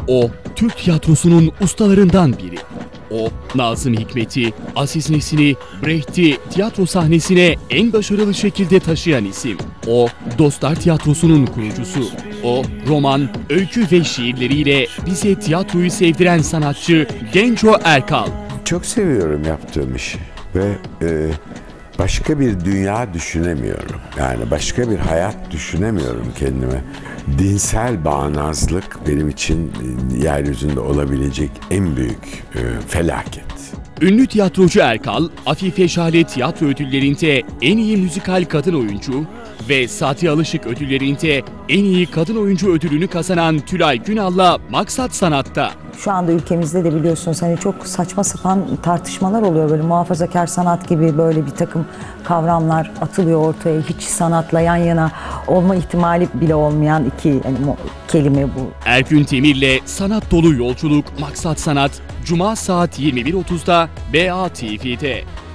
O, Türk tiyatrosunun ustalarından biri. O, Nazım Hikmet'i, Aziz Nesin'i, Brecht'i tiyatro sahnesine en başarılı şekilde taşıyan isim. O, Dostlar Tiyatrosu'nun kurucusu. O, roman, öykü ve şiirleriyle bize tiyatroyu sevdiren sanatçı Genco Erkal. Çok seviyorum yaptığım işi ve başka bir dünya düşünemiyorum. Yani başka bir hayat düşünemiyorum kendime. Dinsel bağnazlık benim için yeryüzünde olabilecek en büyük felaket. Ünlü tiyatrocu Erkal, Afife Şale Tiyatro Ödülleri'nde en iyi müzikal kadın oyuncu ve Sati Alışık Ödülleri'nde en iyi kadın oyuncu ödülünü kazanan Tülay Günal'la Maksat Sanat'ta. Şu anda ülkemizde de biliyorsunuz hani çok saçma sapan tartışmalar oluyor, böyle muhafazakar sanat gibi böyle bir takım kavramlar atılıyor ortaya. Hiç sanatla yan yana olma ihtimali bile olmayan iki kelime bu. Ergün Temir'le sanat dolu yolculuk Maksat Sanat, Cuma saat 21.30'da BA TV'de.